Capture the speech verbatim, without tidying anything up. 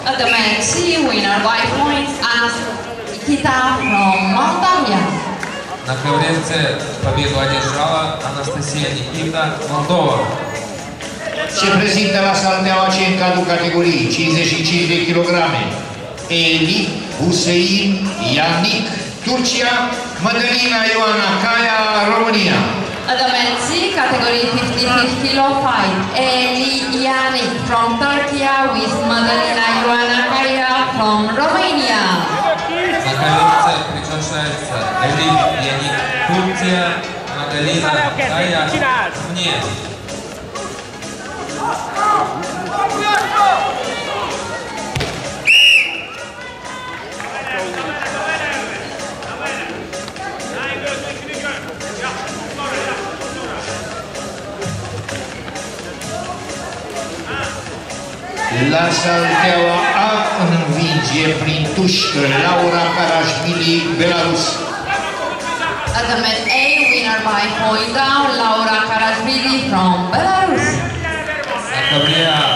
At the men's C, winner by points, Nikita from Moldavia. На ковревце победу одержала Анастасия Никита, Moldova. Se prezintă la salteaua C în cadrul categoriei cincizeci și cinci de kilograme. Eli Hussein Yannick, Turcia, Madalina Ioana Caia, România. At the men's C category fifty-six kilo fight, Eli Yannick from Turkey with Madalina Ioana Caia from Romania. На ковревце приглашается Eli Yannick, Турция, Madalina Caia, România. La salteaua A învinge prin tușcă Laura Karashvili, Belarus. At the men A, winner by point down, Laura Karashvili from Belarus. На ковре